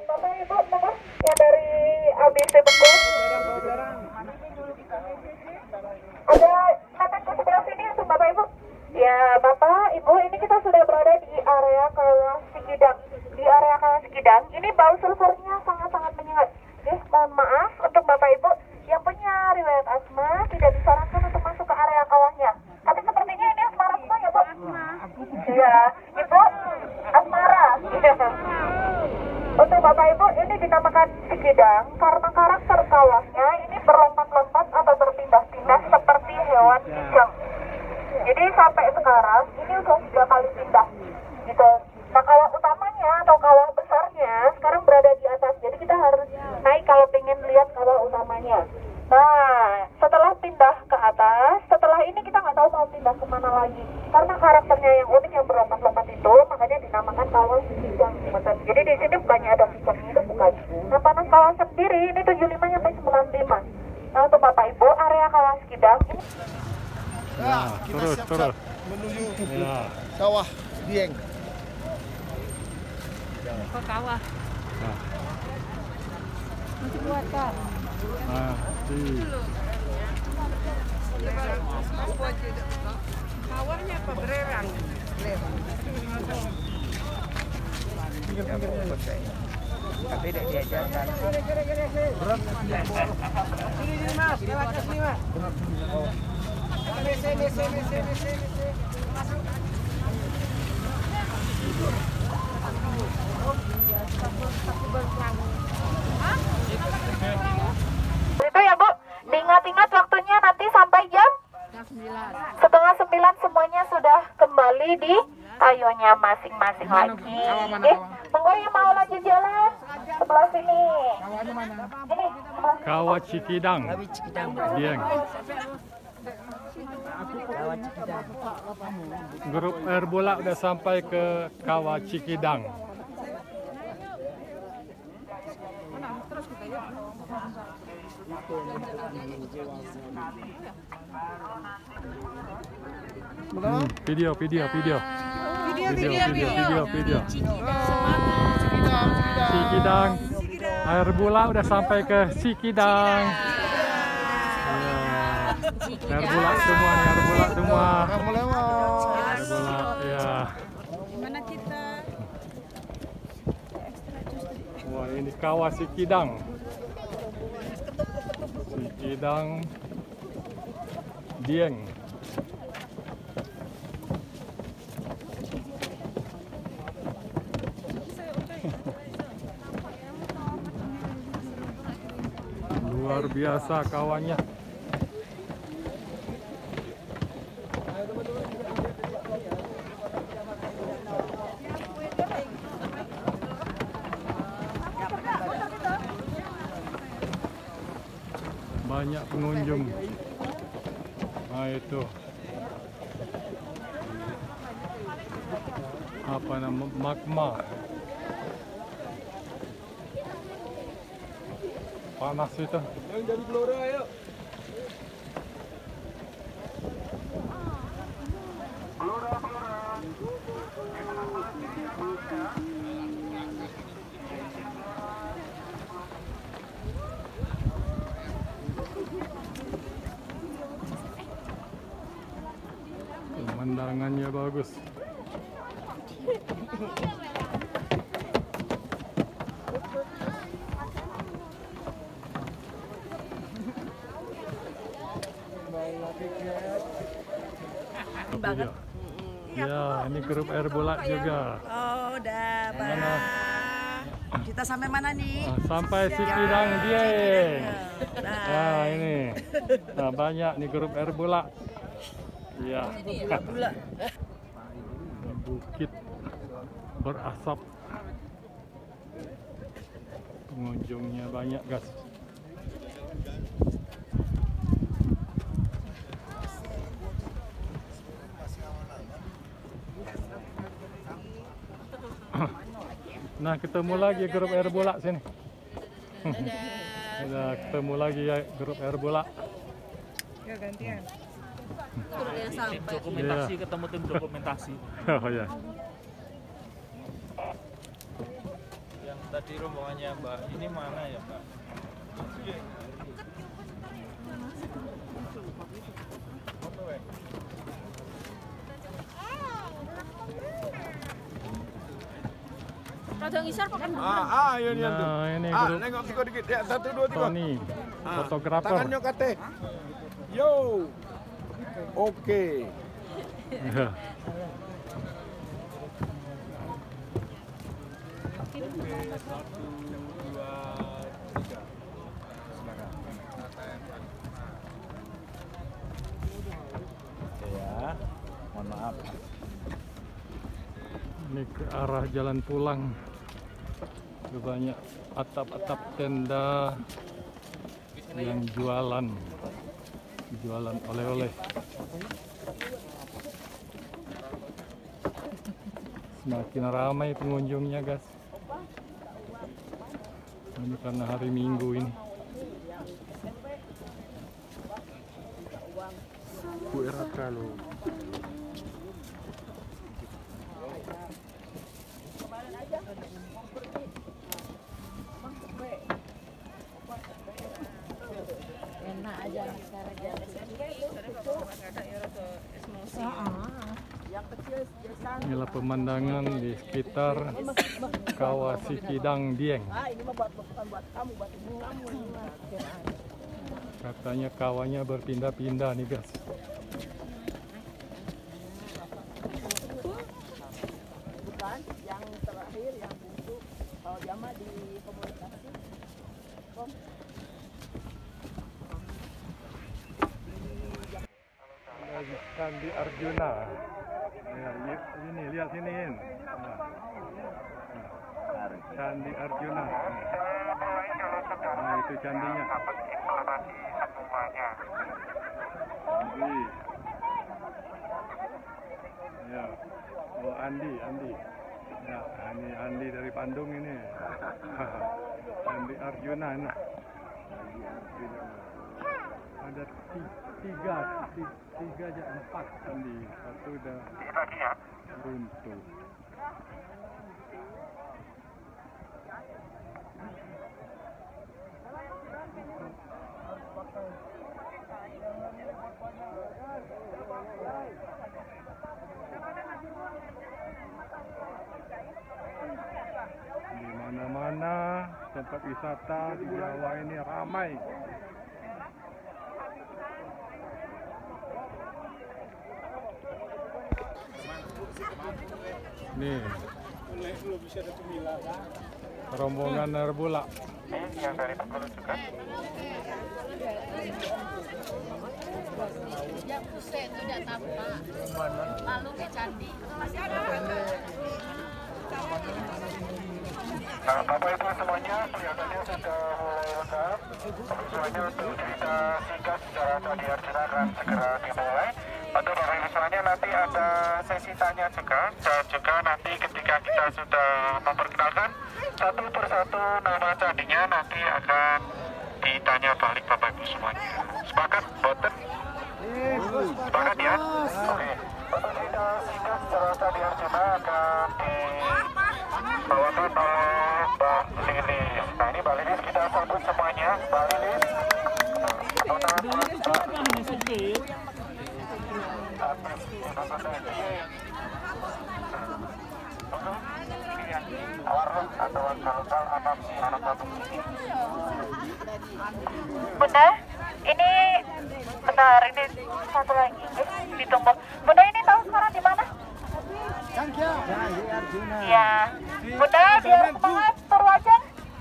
Bapak Ibu mohon yang dari ABC Bengkulu. Ada silakan ke sebelah sini untuk Bapak Ibu. Ya Bapak Ibu, ini kita sudah berada di area Kawah Sikidang. Di area Kawah Sikidang, ini bau sulfurnya sangat-sangat menyengat. Jadi mohon maaf untuk Bapak Ibu yang punya riwayat asma tidak disarankan untuk masuk ke area kawahnya. Tapi sepertinya ini asmara semua ya Bu? Iya, Ibu asmara. Untuk Bapak Ibu ini dinamakan Sikidang karena karakter kawahnya ini berlompat-lompat atau berpindah-pindah seperti hewan kijang. Jadi sampai sekarang ini udah 3 kali pindah gitu. Nah kawah utamanya atau kawah besarnya sekarang berada di atas. Jadi kita harus naik kalau pengen lihat kawah utamanya. Nah setelah pindah ke atas, setelah ini kita nggak tahu mau pindah kemana lagi. Karena karakternya yang unik yang berlompat-lompat itu, makanya dinamakan kawah Sikidang. Jadi di sini bukannya ada kijangnya itu bukan. Nah panas kawah sendiri ini 75 sampai 95. Nah untuk Bapak Ibu area kawah Sikidang ini. Nah, kita siap-siap menuju kawah Dieng. Ke kawah. Nah, Masih kuat Kak. Kawahnya apa bererang? Tapi tidak diajarkan. Sini Mas, lewat ke sini Mas. Sini. Masuk. Itu ya Bu, diingat-ingat waktunya nanti sampai jam 8:30 semuanya sudah kembali di kayunya masing-masing lagi. Monggo yang mau lanjut jalan sebelah sini. Ini Kawah Cikidang. Dieng. Grup air bola udah sampai ke Kawah Cikidang. Video. Cikidang. Air bola udah sampai ke Cikidang. Air bola semua nih, air bola semua. Air bola, ya. Gimana kita? Wah, ini Kawah Cikidang. Cikidang Dieng. Luar biasa kawannya. Banyak pengunjung. Nah itu apa nama, magma. Panas itu. Yang jadi gelora ayo. Pemandangannya bagus. Banget. Ya, ini grup air bola juga. Oh, udah Mana? Bang. Kita sampai mana nih? Nah, sampai Cikidang Dieng. Nah, Nah, ini. Nah, banyak nih grup air bola. Ya. Bukit berasap. Pengunjungnya banyak, guys. Nah, ketemu lagi grup air bola sini. Udah ketemu lagi ya grup air bola. ya gantian. Tim dokumentasi ketemu tim dokumentasi. Oh ya. Yang Tadi rombongannya Mbak ini mana ya Mbak? Rada ngisor pakai Ini tuh. ini Nengok dikit ya, 1, 2, 3. Tony, fotografer. Tangannya kate. Yo. Oke. Ya. Mohon maaf. Ini ke arah jalan pulang. Banyak atap-atap tenda yang jualan oleh-oleh. Semakin ramai pengunjungnya, guys. Ini karena hari Minggu ini. Kue raka lo. Enak aja Inilah pemandangan di sekitar Kawah Sikidang Dieng. Katanya kawahnya berpindah-pindah nih, guys. bukan yang terakhir yang busuk kalau dia mah di komunikasi Candi Arjuna. Ya, ini lihat sini. Candi Arjuna. Nah, itu candinya. Andi. Ya. Oh, Andi. Ya, ini Andi dari Bandung ini. Candi Arjuna. Nah. Ada tiga aja, 4 candi. Satu udah runtuh. Di mana-mana tempat wisata di Jawa ini ramai. Nih, rombongan Narbula. Yang dari Bengkulu juga. yang pusat itu udah tampak. Lalu ke candi. Masih ada. Bapak Ibu semuanya kelihatannya sudah mulai lengkap. Semuanya untuk cerita singkat secara Candi Arjuna akan segera dimulai. Untuk Bapak Ibu semuanya nanti ada sesi tanya juga, dan juga nanti ketika kita sudah memperkenalkan satu persatu nama candinya nanti akan ditanya balik Bapak Ibu semuanya. Sepakat, boten? Sepakat ya? Oke. Untuk cerita singkat secara Candi Arjuna akan dibawakan oleh Mbak Lilis. Nah ini Mbak Lilis kita sambut semuanya. Mbak Lilis. Bunda, ini bentar, ini satu lagi. Ditunggu. Bunda ini tahu sekarang di mana? Candi Arjuna. Ya. Bunda, biar semangat Purwajan.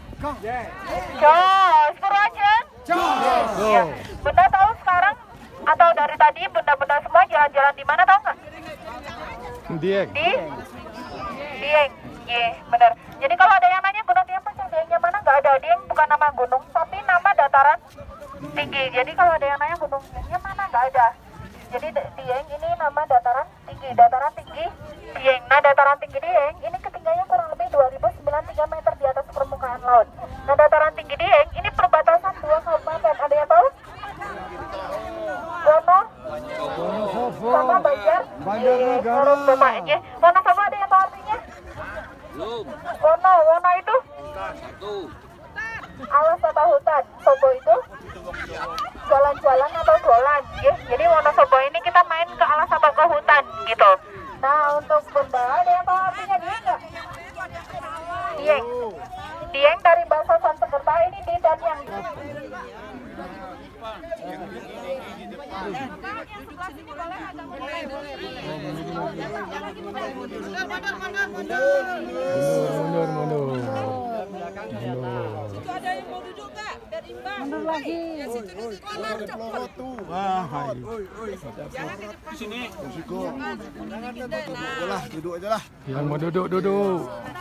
Jos, Purwajan. Ya. Bunda tahu sekarang atau dari tadi bunda-bunda semua jalan-jalan di mana tahu nggak? Dieng. Di Dieng. Iya, benar. Jadi kalau ada yang nanya Gunung Dieng Puncak Diengnya mana, nggak ada. Dieng bukan nama gunung, tapi nama dataran tinggi. Jadi kalau ada yang nanya Gunung Diengnya mana, nggak ada. Jadi Dieng ini nama dataran tinggi Dieng. Nah, dataran tinggi Dieng ini ketinggiannya kurang lebih 2093 meter di atas permukaan laut. Nah, dataran tinggi Dieng ini perbatasan dua kabupaten. Ada yang tahu? Wono sama Banjar. Wono sama ada yang tahu artinya? Belum. Wono itu Dieng. Dieng dari bahasa Sanskerta ini di dan yang. Mundur. Itu ada yang mau duduk nggak? Biar imbang. Mundur lagi. Ya, situ duduk. Di sini. Duduk aja lah. Yang mau duduk.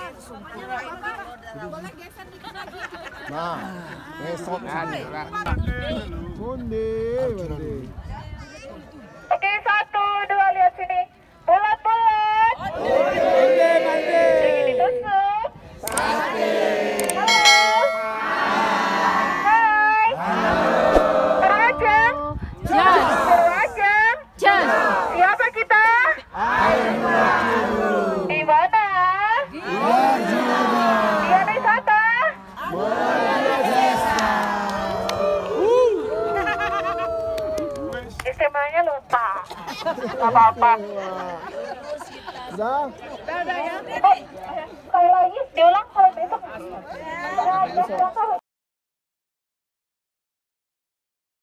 Nah, besok Mundi. Oke, 1, 2, lihat sini. Bulat-bulat. Ini ditusuk. Halo. Hai. Berwajang. Siapa kita? Di mana? Di wisata. Istimewanya lupa. Gak apa-apa. Udah. Sekali lagi, diulang kalau besok.